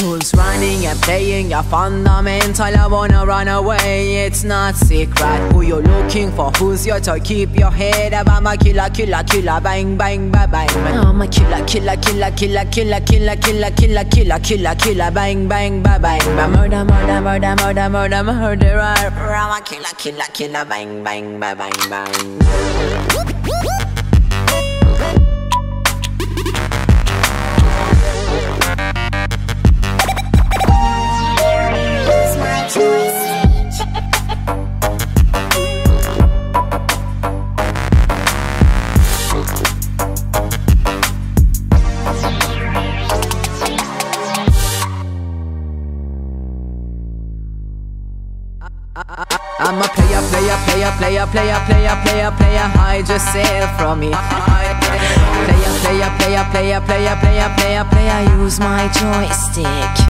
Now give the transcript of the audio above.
Who's running and playing your fundamental? I wanna run away, it's not secret. Who you looking for? Who's your toy? Keep your head up. I'm a killer, killer, killer, bang, bang, bang, bang. I'm a killer, killer, killer, killer, killer, killer, killer, killer, killer, killer, killer, bang, bang, bang, bang. Murder, murder, murder, murder, murder, murderer. I'm a killer, killer, killer, bang, bang, bang, bang, bang. I'm a player, player, player, player, player, player, player, player. Hide yourself from me. Player, player, player, player, player, player, player, player. Use my joystick.